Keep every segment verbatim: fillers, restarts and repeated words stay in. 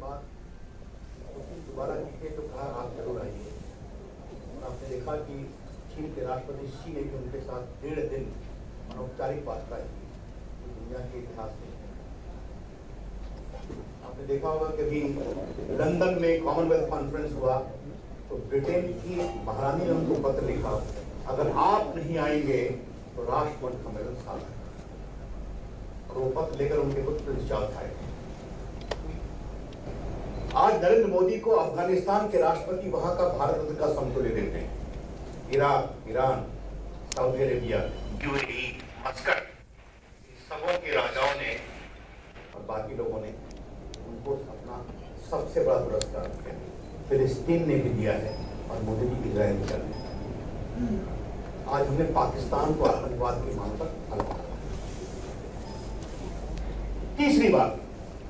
बात दोबारा जीते तो कहा आप जरूर आइए। आपने देखा कि चीन के राष्ट्रपति शी ने भी उनके साथ डेढ़ दिन अनौपचारिक वार्ता की, दुनिया के इतिहास में। आपने देखा होगा कि अभी लंदन में कॉमनवेल्थ कॉन्फ्रेंस हुआ तो ब्रिटेन की महारानी ने उनको पत्र लिखा, अगर आप नहीं आएंगे तो राष्ट्रपति सम्मेलन साल है, और वो पत्र लेकर उनके पुत्र चार्ल्स आए। आज नरेंद्र मोदी को अफगानिस्तान के राष्ट्रपति वहां का भारत का समतुल्य देते हैं। Iraq, Iran, Saudi Arabia, UAE, Muscat, सबों के राजाओं ने और बाकी लोगों ने उनको अपना सबसे बड़ा पुरस्कार दिया। फिलिस्तीन ने भी दिया है और मोदी जी इजराइल कर रहे हैं। आज हमने पाकिस्तान को आतंकवाद की मांग पर हल किया। तीसरी बात,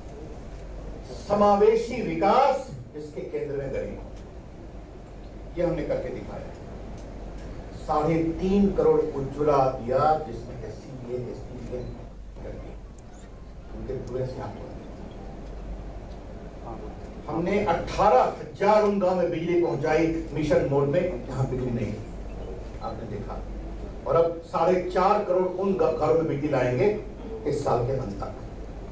समावेशी विकास जिसके केंद्र में गरीब हो, यह हमने करके दिखाया है। साढ़े तीन करोड़ उज्ज्वला दिया जिसमें S C B S T B करके उनके पूरे से आप हमने अठारह हजार उन गांव में बिजली पहुंचाई मिशन मोड में जहां बिजली नहीं थी, आपने देखा। और अब साढ़े चार करोड़ उन घरों में बिजली लाएंगे इस साल के अंत तक।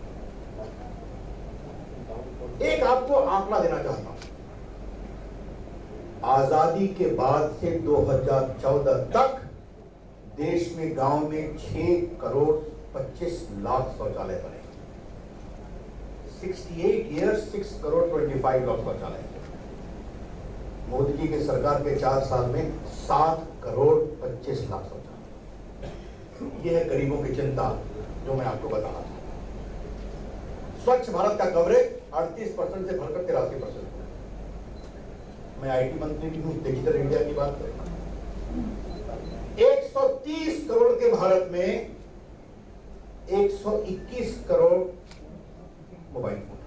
एक आपको आंकड़ा देना चाहता हूं, आजादी के बाद से दो हज़ार चौदह तक देश में गांव में छह करोड़ पच्चीस लाख शौचालय बने। अड़सठ इयर्स छह करोड़ पच्चीस लाख शौचालय। मोदी जी के सरकार के चार साल में सात करोड़ पच्चीस लाख शौचालय। यह है गरीबों की चिंता जो मैं आपको बता रहा था। स्वच्छ भारत का कवरेज अड़तीस परसेंट से बढ़कर तिरासी परसेंट। मैं आईटी मंत्री भी हूं, डिजिटल इंडिया की बात करें। एक सौ तीस करोड़ के भारत में एक सौ इक्कीस करोड़ मोबाइल फोन।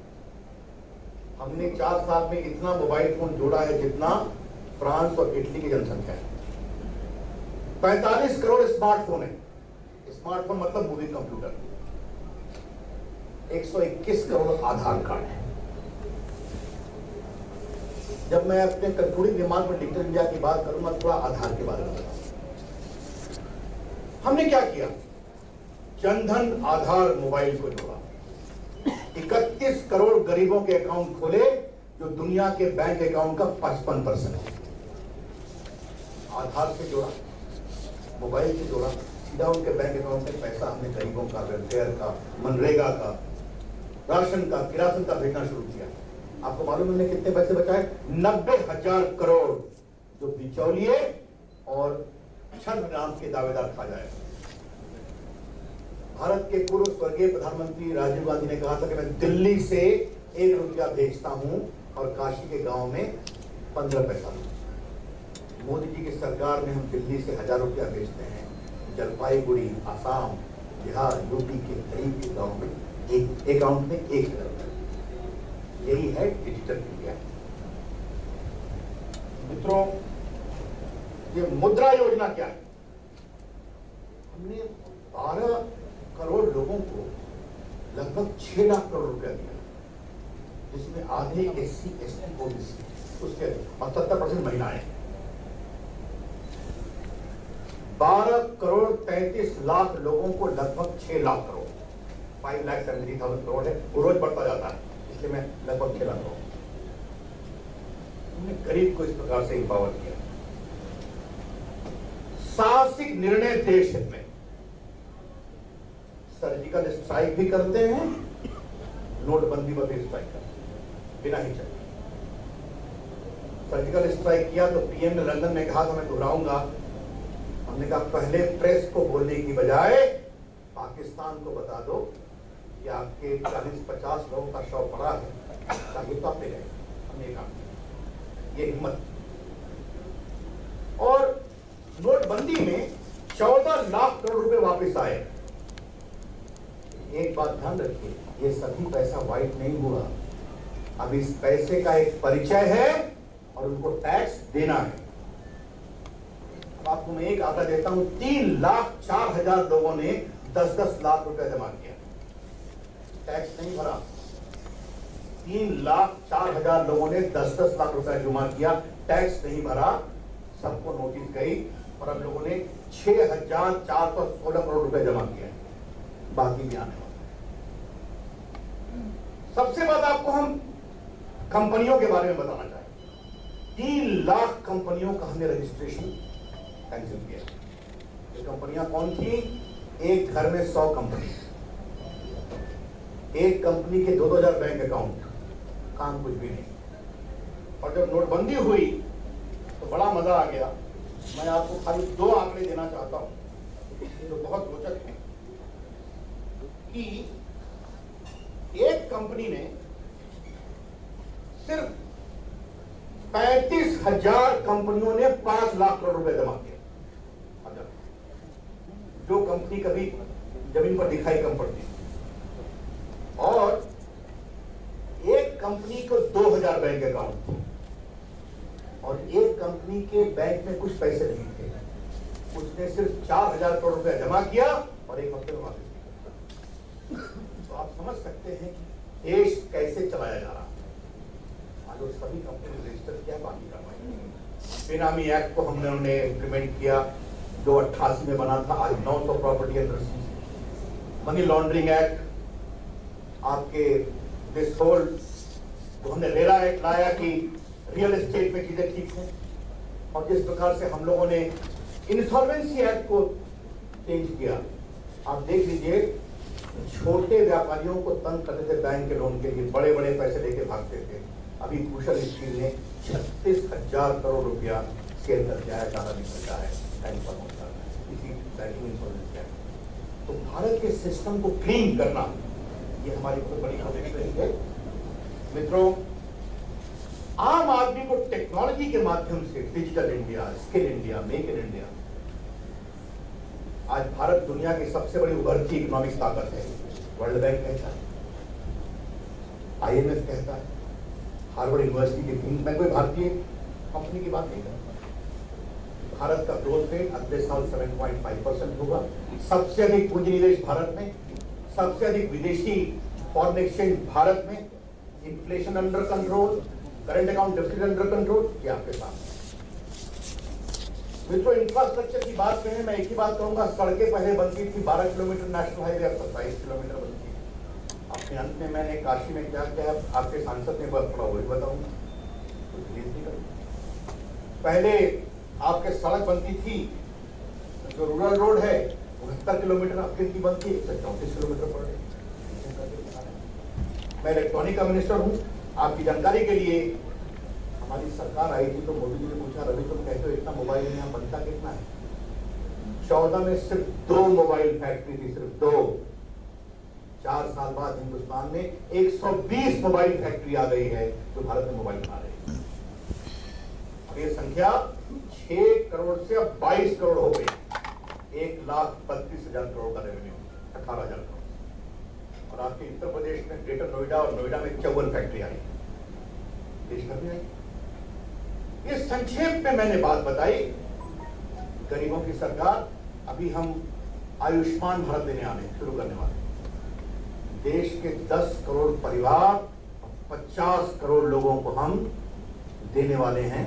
हमने चार साल में इतना मोबाइल फोन जोड़ा है जितना फ्रांस और इटली की जनसंख्या है। पैंतालीस करोड़ स्मार्टफोन है। स्मार्टफोन मतलब मूविंग कंप्यूटर। एक सौ इक्कीस करोड़ आधार कार्ड है। जब मैं अपने कंक्लूडिंग रिमार्क पर डिजिटल इंडिया की बात करूंगा थोड़ा आधार के बारे में बताऊं। हमने क्या किया? जनधन आधार मोबाइल को जोड़ा। इकतीस करोड़ गरीबों के अकाउंट खोले जो दुनिया के बैंक अकाउंट का पचपन परसेंट है। आधार से जोड़ा, मोबाइल से जोड़ा, सीधा उनके बैंक अकाउंट में पैसा हमने गरीबों का, वेलफेयर का, मनरेगा का, राशन का, किरासन का भेजना शुरू किया। आपको मालूम हमने कितने पैसे बचाए? नब्बे हजार करोड़ जो बिचौलिए और छद्म नाम के दावेदार खा जाए। भारत के पूर्व स्वर्गीय प्रधानमंत्री राजीव गांधी ने कहा था कि मैं दिल्ली से एक रुपया भेजता हूं और काशी के गांव में पंद्रह पैसा। मोदी जी की सरकार में हम दिल्ली से हजार रुपया भेजते हैं, जलपाईगुड़ी, आसाम, बिहार, यूपी के गरीब के गांव में एक अकाउंट में एक हजार रुपया। यही है डिजिटल इंडिया। मित्रों, ये मुद्रा योजना क्या है? हमने बारह करोड़ लोगों को लगभग छह लाख करोड़ रुपया दिया, जिसमें आधे S C S T OBC, उसके और सत्तर परसेंट महिलाएं। बारह करोड़ तैंतीस लाख लोगों को लगभग छह lakh crore, five lakh seventy thousand crore है, वो रोज बढ़ता जाता है, इसलिए मैं लगभग छह लाख करोड़। हमने गरीब को इस प्रकार से इंपावर किया। साहसिक निर्णय देश हित में। सर्जिकल स्ट्राइक भी करते हैं, नोटबंदी पर भी स्ट्राइक करते हैं बिना हिचक। सर्जिकल स्ट्राइक किया तो पीएम ने लंदन में कहा था, मैं दोहराऊंगा, हमने कहा पहले प्रेस को बोलने की बजाय पाकिस्तान को बता दो कि आपके चालीस पचास लोगों का शव पड़ा है, ताकि तो आप ले गए। हमने कहा ये हिम्मत। और नोटबंदी में चौदह लाख करोड़ रुपए वापस आए। एक बात ध्यान रखिए, ये सभी पैसा वाइट नहीं हुआ। अब इस पैसे का एक परिचय है और उनको टैक्स देना है। अब आपको मैं एक आंकड़ा देता हूं, तीन लाख चार हजार लोगों ने दस दस लाख रुपए जमा किया, टैक्स नहीं भरा। तीन लाख चार हजार लोगों ने दस दस लाख रुपए जमा किया, टैक्स नहीं भरा, सबको नोटिस गई और अब लोगों ने छह हजार चार सौ सोलह करोड़ रुपए जमा किया, बाकी भी आने वाला। सबसे बात आपको हम कंपनियों के बारे में बताना चाहेंगे। तीन लाख कंपनियों का हमने रजिस्ट्रेशन कैंसिल किया। ये कंपनियां कौन थी? एक घर में सौ कंपनी, एक कंपनी के दो दो हजार बैंक अकाउंट, काम कुछ भी नहीं। और जब नोटबंदी हुई तो बड़ा मजा आ गया। मैं आपको खाली दो आंकड़े देना चाहता हूं जो बहुत रोचक हैं कि एक कंपनी ने सिर्फ पैंतीस हजार कंपनियों ने पांच लाख करोड़ रुपए जमा किए। जो कंपनी कभी जमीन पर दिखाई कम पड़ती, और एक कंपनी को दो हजार बैंक अकाउंट और एक कंपनी के बैंक में कुछ पैसे नहीं थे, उसने सिर्फ चार हजार करोड़ रुपया जमा किया और एक हफ्ते में वापस किया। तो आप समझ सकते हैं कि देश कैसे चलाया जा रहा है। आज वो सभी कंपनी ने रजिस्टर किया, बाकी करवाई। बेनामी एक्ट को हमने उन्हें इम्प्लीमेंट किया, जो अट्ठासी में बना था, आज नौ सौ property and registry. Money laundering act, आपके दिस होल जो हमने रेरा एक्ट लाया कि रियल एस्टेट में चीजें ठीक हैं, और जिस प्रकार से हम लोगों ने इंसॉल्वेंसी एक्ट को चेंज किया। आप देख लीजिए, छोटे व्यापारियों को तंग करते थे बैंक के लोन के लिए, बड़े बड़े पैसे लेके भागते थे। अभी भूषण स्टील ने छत्तीस हजार करोड़ रुपया सेल करके आया, ज्यादा निकल रहा है बैंक पर होता है इसी बैंकिंग इंसॉल्वेंसी एक्ट। तो भारत के सिस्टम को क्लीन करना ये हमारी बहुत बड़ी कोशिश है। मित्रों, आम आदमी को टेक्नोलॉजी के माध्यम से digital India, skill India, make in India, आज भारत दुनिया की सबसे बड़ी उभरती इकोनॉमिक ताकत है। वर्ल्ड बैंक कहता है, आई एम एफ कहता है, हार्वर्ड यूनिवर्सिटी के थिंक मैं कोई भारतीय कंपनी की बात नहीं करता। भारत का ग्रोथ रेट अगले साल सात पॉइंट पाँच परसेंट होगा। सबसे अधिक पूंजी निवेश भारत में, सबसे अधिक विदेशी फॉरेन एक्सचेंज भारत में, inflation under control, current account deficit under control, ये आपके साथ। मित्रों, इंफ्रास्ट्रक्चर की बात करें, मैं एक ही बात कहूंगा, सड़कें पहले बनती थी बारह किलोमीटर नेशनल हाईवे, अब सत्ताईस किलोमीटर बनती है। अपने अंत में मैंने काशी में क्या किया, आपके सांसद ने बस थोड़ा वही बताऊंगा, कुछ रिलीज नहीं करूंगा। पहले आपके सड़क बनती थी, जो रूरल रोड है उनहत्तर किलोमीटर, अब कितनी बनती है? एक सौ चौंतीस किलोमीटर पर डे। मैं इलेक्ट्रॉनिक का मिनिस्टर हूँ, आपकी जानकारी के लिए हमारी सरकार आई थी तो मोदी जी ने पूछा, रवि तुम कहते हो इतना मोबाइल यहाँ बनता कितना है? चौदह में सिर्फ दो मोबाइल फैक्ट्री थी, सिर्फ दो। चार साल बाद हिंदुस्तान में एक सौ बीस मोबाइल फैक्ट्री आ गई है जो भारत में मोबाइल बना रही है। और ये संख्या छह करोड़ से अब बाईस करोड़ हो गई। एक लाख बत्तीस हजार करोड़ का रेवेन्यू, अठारह हजार करोड़। और आपके उत्तर प्रदेश में ग्रेटर नोएडा और नोएडा में चौवन फैक्ट्री आई, देश भर में आई। ये संक्षेप में मैंने बात बताई। गरीबों की सरकार, अभी हम आयुष्मान भारत देने आने शुरू करने वाले। देश के दस करोड़ परिवार, पचास करोड़ लोगों को हम देने वाले हैं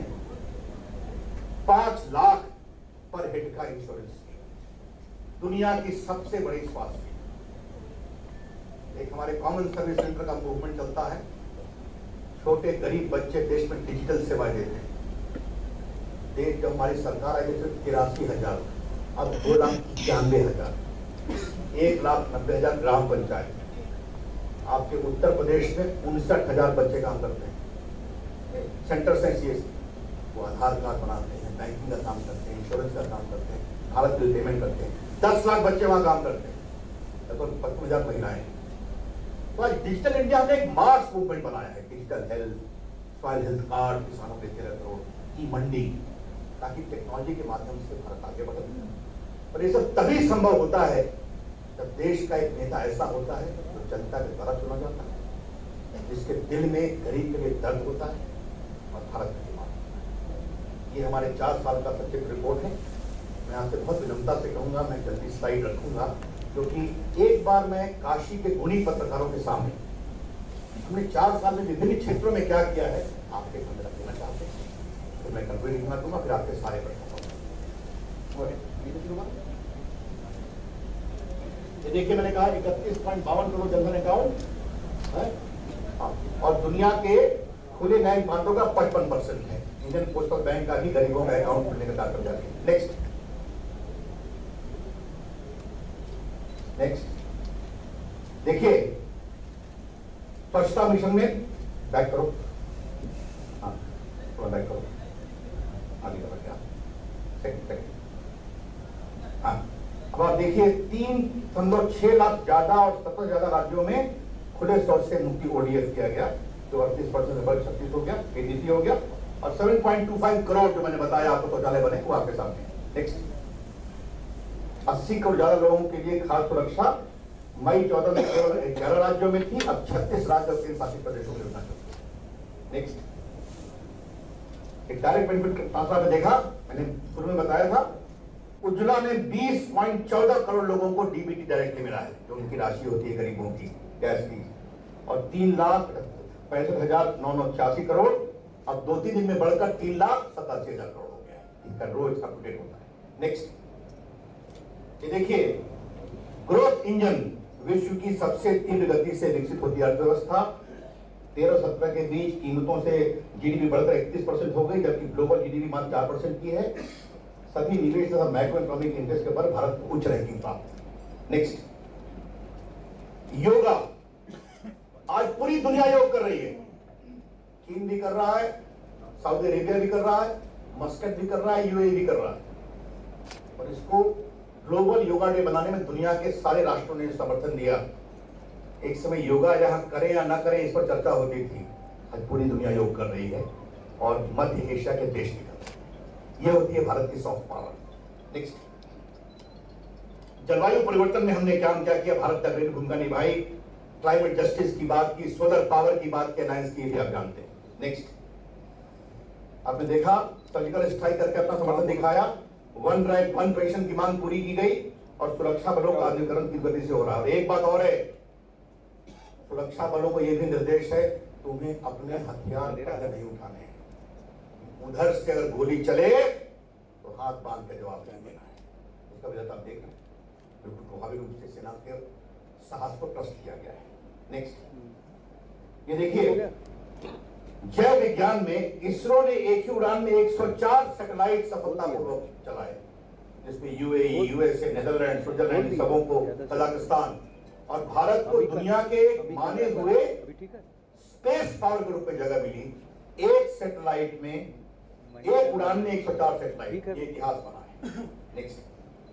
पांच लाख पर हेड का इंश्योरेंस। दुनिया की सबसे बड़ी स्वास्थ्य। एक हमारे कॉमन सर्विस सेंटर का मूवमेंट चलता है। छोटे गरीब बच्चे देश में डिजिटल सेवाएं देते हैं। देश जब हमारी सरकार आई सिर्फ तिरासी हजार, अब दो लाख इक्यानवे हजार, एक लाख नब्बे हजार ग्राम पंचायत। आपके उत्तर प्रदेश में उनसठ हजार बच्चे काम करते हैं। सेंटर से सीएस वो आधार कार्ड बनाते हैं, बैंकिंग का काम करते हैं, इंश्योरेंस का काम करते हैं, भारत बिल पेमेंट करते हैं। दस लाख बच्चे वहां काम करते हैं, लगभग पचपन हजार महिलाएं। तो आज डिजिटल इंडिया में एक मास मूवमेंट बनाया है। Digital health, soil health card किसानों के तेरह करोड़, ई मंडी, ताकि टेक्नोलॉजी के माध्यम से भारत आगे बढ़े। और ये सब तभी संभव होता है जब देश का एक नेता ऐसा होता है जो जनता के द्वारा चुना जाता है, जिसके दिल में गरीब के लिए दर्द होता है और भारत की मांग। ये हमारे चार साल का सब्जेक्ट रिपोर्ट है। मैं आपसे बहुत विनम्रता से कहूंगा, मैं जल्दी स्लाइड रखूंगा, क्योंकि एक बार मैं काशी के गुणी पत्रकारों के सामने हमने चार साल में विभिन्न क्षेत्रों में क्या किया है आपके सामने रख देना चाहते हैं। तो मैं कल लिखना दूंगा, फिर आपके सारे प्रश्न। ये देखिए मैंने कहा इकतीस पॉइंट बावन करोड़ जनधन अकाउंट है और दुनिया के खुले नए खातों का पचपन परसेंट है। इंडियन पोस्टल बैंक का ही गरीबों का अकाउंट खुलने का कार्य कर जाती है। नेक्स्ट नेक्स्ट देखिए स्वच्छता मिशन में बैक करो, हाँ थोड़ा बैक करो, आगे करो क्या सेकंड सेकंड हाँ। अब आप देखिए तीन दशमलव छह लाख ज्यादा और सत्तर ज्यादा राज्यों में खुले शौच से मुक्ति ओडीएफ किया गया, जो अड़तीस परसेंट से बढ़ छत्तीस हो गया, एडीसी हो गया और सात पॉइंट दो पाँच करोड़ जो मैंने बताया आपको शौचालय बने वो आपके सामने। नेक्स्ट अस्सी करोड़ ज्यादा लोगों के लिए खाद्य सुरक्षा मई चौदह में केवल ग्यारह राज्यों में थी, अब छत्तीस राज्य और केंद्र शासित प्रदेशों में होना चाहिए। नेक्स्ट एक डायरेक्ट बेनिफिट ट्रांसफर में देखा, मैंने शुरू में बताया था उज्ज्वला ने बीस पॉइंट चौदह करोड़ लोगों को डीबीटी डायरेक्टली मिला है, जो उनकी राशि होती है गरीबों की गैस की, और तीन लाख पैंसठ हजार नौ सौ छियासी करोड़ अब दो तीन दिन में बढ़कर तीन लाख सतासी हजार करोड़ हो गया है। इसका रोज अपडेट होता है। नेक्स्ट ये देखिए ग्रोथ इंजन विश्व की सबसे तीव्र गति से विकसित होती अर्थव्यवस्था, तेरह सत्रह के बीच कीमतों से जीडीपी बढ़कर इकतीस परसेंट हो गई, जबकि ग्लोबल जीडीपी मात्र चार परसेंट की है। सभी निवेश तथा मैक्रो इकोनॉमिक इंडेक्स के पर भारत को उच्च रैंकिंग प्राप्त। नेक्स्ट योगा, आज पूरी दुनिया योग कर रही है। चीन भी कर रहा है, सऊदी अरेबिया भी कर रहा है, मस्कट भी कर रहा है, यूएई भी कर रहा है, और इसको ग्लोबल योगा डे बनाने में दुनिया के सारे राष्ट्रों ने समर्थन दिया। एक समय योगा यहां करें या ना करें इस पर चर्चा होती थी, आज पूरी दुनिया योग कर रही है और मध्य एशिया के देश भी कर रहे हैं। यह होती है भारत की सॉफ्ट पावर। नेक्स्ट जलवायु परिवर्तन में हमने क्या क्या किया, भारत ने अग्रणी भूमिका निभाई, क्लाइमेट जस्टिस की बात की, सोलर पावर की बात की, अलायंस की भी आप जानते हैं। नेक्स्ट आपने देखा सर्जिकल स्ट्राइक करके अपना समर्थन दिखाया, वन रैंक वन पेंशन की मांग पूरी की गई और सुरक्षा बलों का आधुनिकीकरण की गति से हो रहा है। और एक बात और है, सुरक्षा बलों को यह भी निर्देश है तुम्हें अपने हथियार पहले नहीं उठाने हैं, उधर से अगर गोली चले तो हाथ बांध के जवाब देना है। उसका वजह आप देख रहे हैं बिल्कुल प्रभावी रूप से सेना के साहस को ट्रस्ट किया गया है। नेक्स्ट ये देखिए जैव विज्ञान में इसरो ने एक ही उड़ान में एक सौ चार सैटेलाइट सफलतापूर्वक चलाए, जिसमें यूएई, यूएसए, नेदरलैंड, स्विट्जरलैंड, सबों को, कजाकिस्तान और भारत को दुनिया के माने हुए स्पेस पावर के रूप में जगह मिली। एक सैटेलाइट में एक उड़ान में एक सौ चार सैटेलाइट, ये इतिहास बना है। नेक्स्ट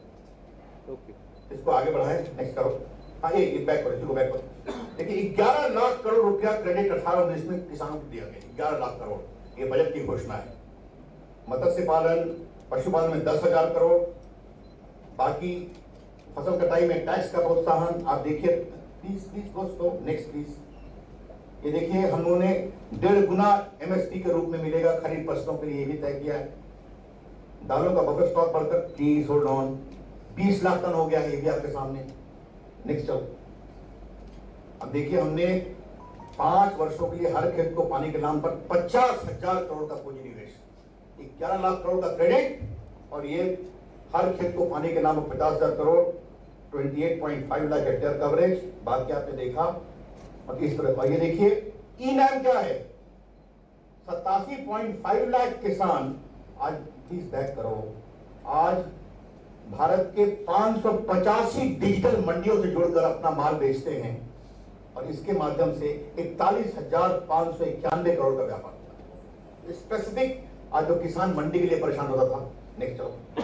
इसको आगे बढ़ाएं, नेक्स्ट करो, हाँ ये बैक करो, इसको बैक करो। देखिए ग्यारह लाख करोड़ रुपया क्रेडिट अठारह उन्नीस में किसानों को दिया गया, ग्यारह लाख करोड़, ये बजट की घोषणा है। मत्स्य पालन पशुपालन में दस हजार करोड़, बाकी फसल कटाई में टैक्स का प्रोत्साहन। आप देखिए प्लीज प्लीज दोस्तों नेक्स्ट प्लीज, ये देखिए हम लोगों ने डेढ़ गुना एमएसपी के रूप में मिलेगा खरीफ फसलों के लिए, ये भी तय किया है। दालों का बफर स्टॉक बढ़कर प्लीज होल्ड ऑन बीस लाख टन हो गया है, ये भी आपके सामने। नेक्स्ट चलो, अब देखिए हमने पांच वर्षों के लिए हर खेत को पानी के नाम पर पचास हजार करोड़ का पूंजी निवेश, ग्यारह लाख करोड़ का क्रेडिट, और ये हर खेत को पानी के नाम पर पचास हजार करोड़, अट्ठाईस पॉइंट पाँच लाख हेक्टेयर कवरेज। बाकी आपने देखा और इस तरह का ये देखिए ई नाम क्या है, सतासी पॉइंट पाँच लाख किसान आज, प्लीज बैक करो, आज भारत के पांच सौ पचासी डिजिटल मंडियों से जुड़कर अपना माल बेचते हैं और इसके माध्यम से इकतालीस हजार पांच सौ इक्यानवे करोड़ का व्यापार होता है। स्पेसिफिक आज जो किसान मंडी के लिए परेशान होता था। नेक्स्ट चलो,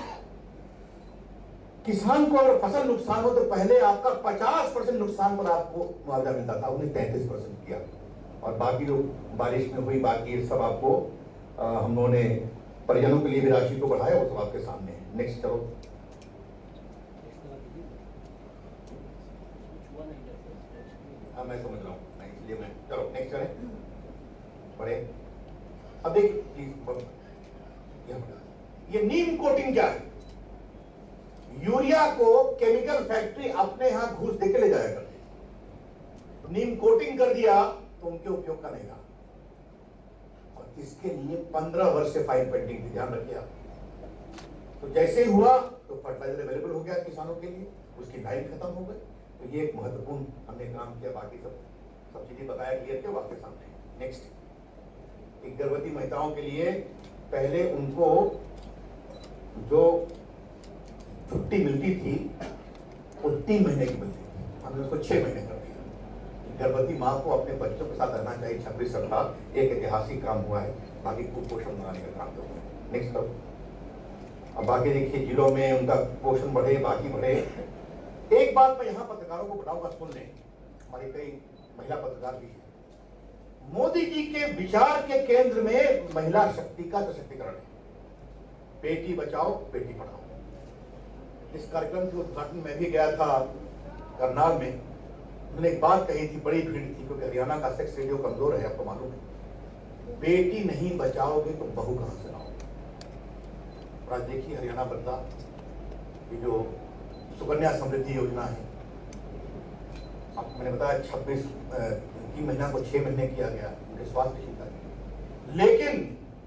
किसान को अगर फसल नुकसान हो तो पहले आपका पचास परसेंट नुकसान पर आपको मुआवजा मिलता था, उन्हें तैंतीस परसेंट किया, और बाकी जो बारिश में हुई बाकी सब आपको आ, हम लोगों ने परिजनों के लिए भी राशि को बढ़ाया, वो सब आपके सामने है। नेक्स्ट चलो, हाँ मैं समझ रहा हूँ, इसलिए मैं चलो नेक्स्ट करें पढ़े। अब देखिए प्लीज, ये नीम कोटिंग क्या है, यूरिया को केमिकल फैक्ट्री अपने यहां घूस देके ले जाया करती, नीम कोटिंग कर दिया तो उनके उपयोग का नहीं रहा, और इसके लिए पंद्रह वर्ष से फाइल पेंडिंग थी, ध्यान रखिए आप। तो जैसे ही हुआ तो फर्टिलाइजर अवेलेबल हो गया किसानों के लिए, उसकी लाइन खत्म हो गई। तो ये एक महत्वपूर्ण हमने काम किया, बाकी सब सब्सिडी बताया, क्लियर किया, आपके सामने। नेक्स्ट, एक गर्भवती महिलाओं के लिए पहले उनको जो छुट्टी मिलती थी वो तीन महीने की मिलती थी, हमने उसको छह महीने कर दिया। गर्भवती माँ को अपने बच्चों के साथ रहना चाहिए छब्बीस सप्ताह, एक ऐतिहासिक काम हुआ है, बाकी कुपोषण बनाने का काम हुआ है। नेक्स्ट करो। अब बाकी देखिए जिलों में उनका पोषण बढ़े, बाकी बढ़े। एक बात मैं यहाँ पत्रकारों को बताऊंगा, सुन लें, हमारे कई महिला पत्रकार भी हैं। मोदी जी के विचार के केंद्र में महिला शक्ति का सशक्तिकरण है, बेटी बचाओ बेटी पढ़ाओ। इस कार्यक्रम के उद्घाटन में भी गया था करनाल में, उन्होंने एक बात कही थी, बड़ी भीड़ थी, क्योंकि हरियाणा का सेक्स रेशियो कमजोर है, आपको मालूम है। बेटी नहीं बचाओगे तो बहू कहां से लाओगे। और आज देखिए हरियाणा बदला, ये जो सुकन्या समृद्धि योजना है, आपको मैंने बताया छब्बीस तीन महीना को छह महीने किया गया उनके स्वास्थ्य चिंता के, लेकिन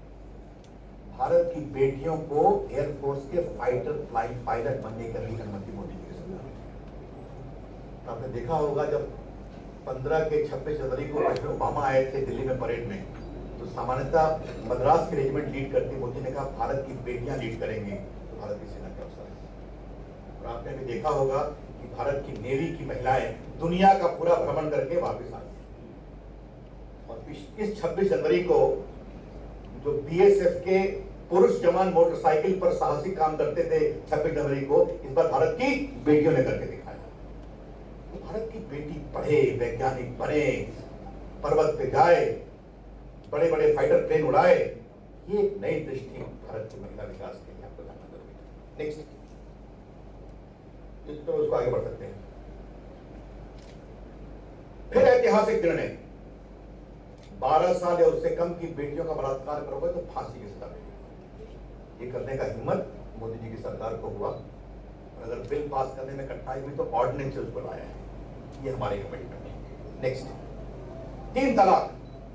भारत की बेटियों को एयरफोर्स के फाइटर फ्लाइट पायलट बनने की अनुमति मोदी जी की सरकार ने। तो आपने देखा होगा जब पंद्रह के छब्बीस जनवरी को प्रेसिडेंट ओबामा आए थे दिल्ली में परेड में, तो सामान्यतः मद्रास की रेजिमेंट लीड करती, मोदी ने कहा भारत की बेटियां लीड करेंगी तो भारत की सेना के अवसर है। और आपने भी देखा होगा कि भारत की नेवी की महिलाएं दुनिया का पूरा भ्रमण करके वापस आई। और इस छब्बीस जनवरी को जो बीएसएफ के पुरुष जवान मोटरसाइकिल पर साहसिक काम करते थे छब्बीस जनवरी को, इस बार भारत की बेटियों ने करके दिखाया। तो भारत की बेटी पढ़े, वैज्ञानिक बने, पर्वत पे जाए, बड़े बड़े फाइटर प्लेन उड़ाए, ये एक नई दृष्टि भारत की महिला विकास के लिए आपको जानना जरूरी है। नेक्स्ट, तो उसको आगे बढ़ सकते हैं। फिर ऐतिहासिक निर्णय, बारह साल या उससे कम की बेटियों का बलात्कार करोगे तो फांसी की सजा मिलेगी। ये करने का हिम्मत मोदी जी की सरकार को हुआ, और अगर बिल पास करने में कठिनाई हुई तो ऑर्डिनेंस से उसको लाया है। ये हमारे कमिटमेंट है। नेक्स्ट, तीन तलाक।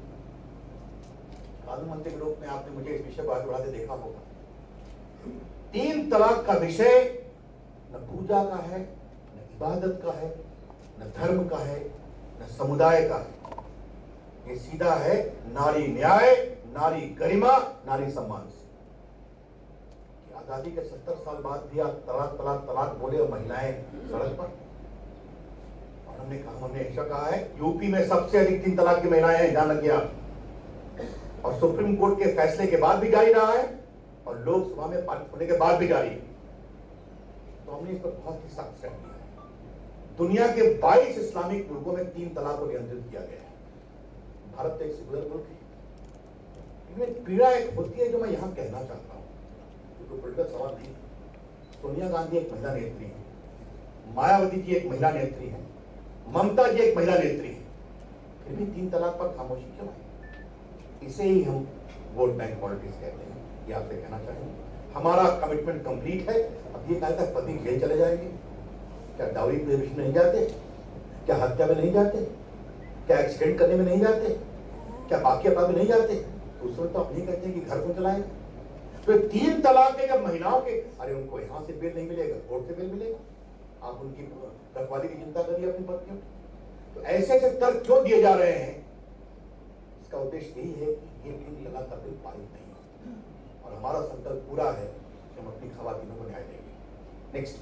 कानून मंत्री के रूप में आपने मुझे इस विषय को आगे बढ़ाते देखा होगा। तीन तलाक का विषय न पूजा का है, न इबादत का है, न धर्म का है, न समुदाय का है। ये सीधा है नारी न्याय, नारी गरिमा, नारी सम्मान से। आजादी के सत्तर साल बाद भी आप तलाक तलाक तलाक बोले और महिलाएं सड़क पर। और हमने कहा, हमने ऐसा कहा है, यूपी में सबसे अधिक तीन तलाक की महिलाएं हैं, ध्यान रखिए आप। और सुप्रीम कोर्ट के फैसले के बाद भी जारी रहा है, और लोकसभा में पारित होने के बाद भी जारी है। तो हमने इस पर बहुत ही सख्त स्टेप लिया है। दुनिया के बाईस इस्लामिक मुल्कों में तीन तलाक को नियंत्रित किया गया है। भारत एक सेकुलर मुल्क है। पीड़ा एक होती है जो मैं यहां कहना चाहता हूं, तो पॉलिटिकल सवाल नहीं। सोनिया गांधी एक महिला नेत्री है, मायावती जी एक महिला नेत्री है, ममता जी एक महिला नेत्री है, फिर भी तीन तलाक पर खामोशी क्यों है? इसे ही हम वोट बैंक पॉलिटिक्स कहते हैं। ये आपसे कहना चाहेंगे, हमारा कमिटमेंट कंप्लीट है। अब ये कहता है पति जेल चले जाएंगे, क्या डाउरी प्रोहिबिशन में नहीं जाते, क्या हत्या में नहीं जाते, क्या एक्सीडेंट करने में नहीं जाते, क्या बाकी अपराध में नहीं जाते? तो उस वक्त तो आप नहीं कहते हैं कि घर को चलाएं। तो तीन तलाक के जब महिलाओं के, अरे उनको यहां से बिल नहीं मिलेगा, कोर्ट से बिल मिलेगा, आप उनकी रखवाली की चिंता करिए अपनी पत्नियों। तो ऐसे ऐसे तर्क क्यों दिए जा रहे हैं? इसका उद्देश्य यही है कि ये तीन तलाक का बिल पारित नहीं हो, और हमारा संकल्प पूरा है कि हम अपनी खवातीनों को न्याय देंगे। नेक्स्ट,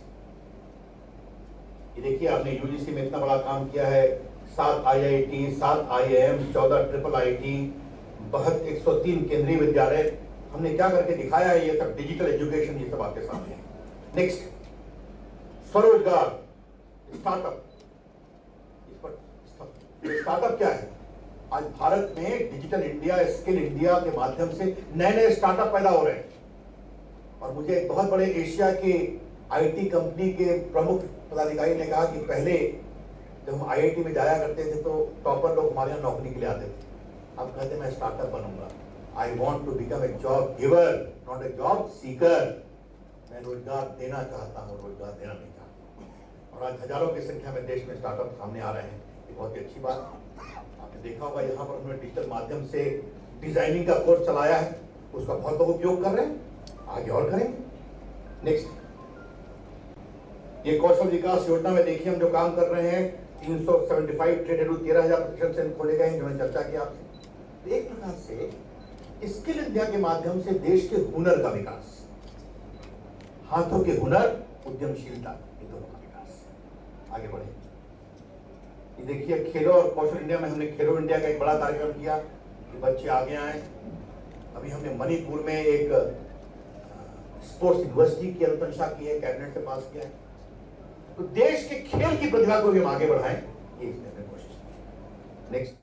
ये देखिए आपने यूजीसी में इतना बड़ा काम किया है, सात आई आई टी, सात आई आई एम, चौदह ट्रिपल आई टी, बहत्तर एक सौ तीन केंद्रीय विद्यालय, हमने क्या करके दिखाया है? ये सब डिजिटल एजुकेशन, ये सब आपके सामने है। नेक्स्ट, स्वरोजगार, स्टार्टअप। इस पर स्टार्टअप क्या है? आज भारत में डिजिटल इंडिया, स्किल इंडिया के माध्यम से नए नए स्टार्टअप पैदा हो रहे हैं। और मुझे एक बहुत बड़े एशिया के आईटी कंपनी के प्रमुख पदाधिकारी ने कहा कि पहले जब हम आईआईटी में जाया करते थे तो टॉपर लोग हमारे यहाँ नौकरी के लिए आते थे। अब कहते मैं स्टार्टअप बनूंगा, I want to become a job giver, not a job seeker. मैं रोजगार देना चाहता हूँ, रोजगार देना नहीं चाहता। और आज हजारों की संख्या में देश में स्टार्टअप सामने आ रहे हैं, ये बहुत ही अच्छी बात है। आपने देखा होगा यहाँ पर हमने डिजिटल माध्यम से डिजाइनिंग का कोर्स चलाया है, उसका बहुत लोग उपयोग कर रहे हैं, आगे और करेंगे। नेक्स्ट, ये कौशल विकास योजना में देखिए हम जो काम कर रहे हैं, तीन सौ पचहत्तर ट्रेड हेडू तेरह हजार प्रतिशत से खोले गए हैं, जो मैंने चर्चा किया आपसे। एक प्रकार से स्किल इंडिया के माध्यम से देश के हुनर का विकास, हाथों के हुनर, उद्यमशीलता, ये दोनों का विकास आगे बढ़े। ये देखिए खेलो और कौशल इंडिया में हमने खेलो इंडिया का एक बड़ा कार्यक्रम किया कि बच्चे आगे आए। अभी हमने मणिपुर में एक स्पोर्ट्स यूनिवर्सिटी की अनुशंसा की है, कैबिनेट से पास किया है। तो देश के खेल की प्रतिभा को भी हम आगे बढ़ाएं, ये इसमें कोशिश। नेक्स्ट,